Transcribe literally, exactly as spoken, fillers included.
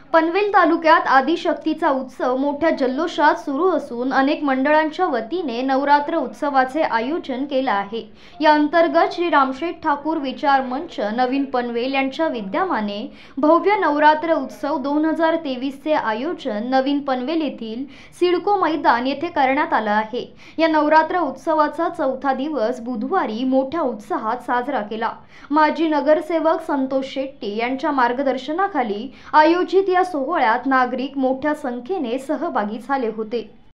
पनवेल तालुक्यात आदिशक्तीचा उत्सव मोठ्या जल्लोषात सुरू असून अनेक मंडळांच्या वतीने नवरात्र उत्सवाचे आयोजन केले आहे। या अंतर्गत श्री रामशेठ ठाकूर विचार मंच नवीन पनवेल यांच्या विद्यमाने भव्य नवरात्र उत्सव दोन हजार तेवीस चे आयोजन नवीन पनवेल येथील सिडको मैदान येथे करण्यात आले आहे। या नवरात्र उत्सवाचा चौथा दिवस बुधवारी मोठ्या उत्साहात साजरा केला। माजी नगरसेवक संतोष शेट्टी यांच्या मार्गदर्शनाखाली आयोजित या सोहळ्यात नागरिक मोठ्या संख्येने सहभागी झाले होते।